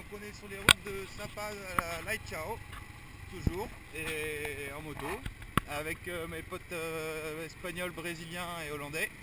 Donc on est sur les routes de Sapa à Light Chao, toujours, et en moto, avec mes potes espagnols, brésiliens et hollandais.